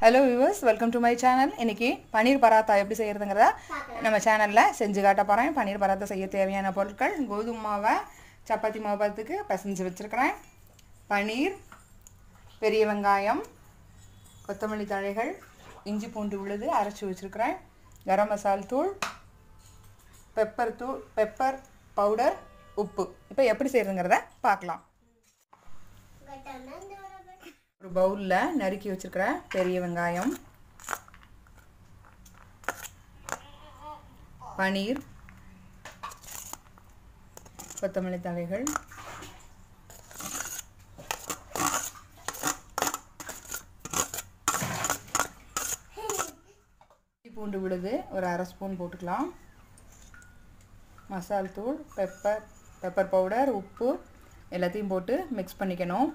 Hello viewers, welcome to my channel. இன்னைக்கு பனீர் பராத்தா எப்படி செய்யறதுங்கறத நம்ம சேனல்ல செஞ்சு காட்ட போறேன். பனீர் பராத்தா செய்ய தேவையான பொருட்கள்: கோதுமை மாவு, சப்பாத்தி மாவு பதத்துக்கு பிசைஞ்சு வச்சிருக்கேன். பனீர், பெரிய வெங்காயம், கொத்தமல்லி தழைகள், இஞ்சி பூண்டு விழுது அரைச்சு வச்சிருக்கேன். கரம் மசாலா தூள், பெப்பர் பவுடர், உப்பு. இப்போ எப்படி செய்யறதுங்கறத பார்க்கலாம். ஒரு பவுல்ல நறுக்கி வச்சிருக்கிற பெரிய வெங்காயம், பனீர், கொத்தமல்லி தழைகள், பூண்டு விழுது ஒரு அரை ஸ்பூன் போட்டுக்கலாம். மசாலா தூள், பெப்பர் பவுடர், உப்பு எல்லாத்தையும் போட்டு மிக்ஸ் பண்ணிக்கணும்.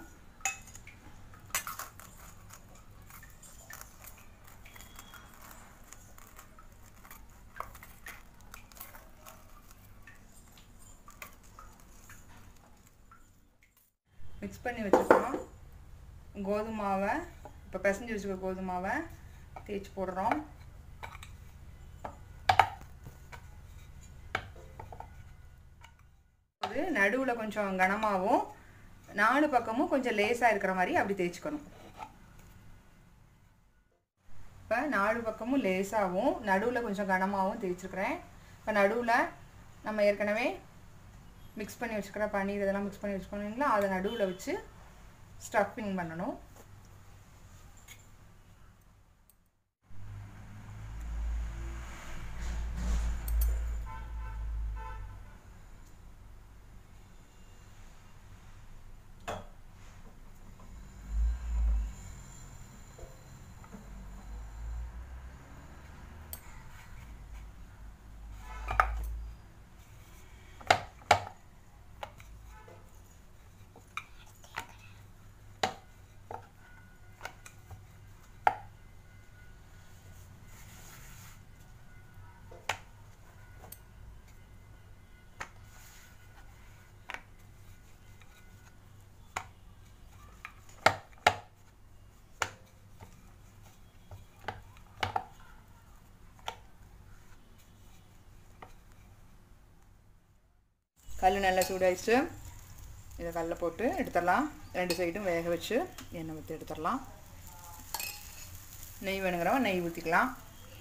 மிக்ஸ் பண்ணி வச்சுக்கலாம். கோதுமை மாவை இப்போ பிசைஞ்சு வச்சுக்க கோதுமை மாவை தேய்ச்சி போடுறோம். அது நடுவில் கொஞ்சம் கனமாகவும் 4 பக்கமும் கொஞ்சம் லேசாக இருக்கிற மாதிரி அப்படி தேய்ச்சிக்கணும். இப்போ 4 பக்கமும் லேசாகவும் நடுவில் கொஞ்சம் கனமாகவும் தேய்ச்சிருக்கிறேன். இப்போ நடுவில் நம்ம ஏற்கனவே மிக்ஸ் பண்ணி வச்சுக்கிற பனீர் இதெல்லாம் மிக்ஸ் பண்ணி வச்சுக்கோங்களா, அதை நடுவில் வச்சு ஸ்டஃபிங் பண்ணணும். கல் நல்லா சூடாயிடுச்சு. இதை கல்லை போட்டு எடுத்துடலாம். 2 சைடும் வேக வச்சு எண்ணெய் ஊற்றி எடுத்துடலாம். நெய் வேணுங்கிறவங்க நெய் ஊற்றிக்கலாம்.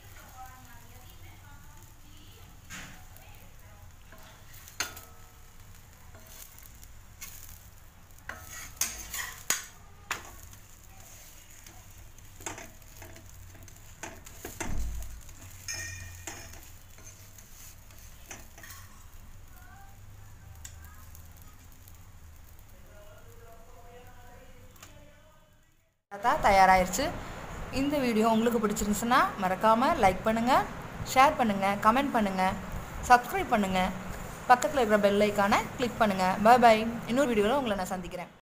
தயாராகிருச்சு. இந்த வீடியோ உங்களுக்கு பிடிச்சிருந்துச்சுன்னா மறக்காமல் லைக் பண்ணுங்கள், ஷேர் பண்ணுங்கள், கமெண்ட் பண்ணுங்கள், சப்ஸ்கிரைப் பண்ணுங்கள், பக்கத்தில் இருக்கிற பெல் ஐக்கானை கிளிக் பண்ணுங்கள். பாய் பாய். இன்னொரு வீடியோவில் உங்களை நான் சந்திக்கிறேன்.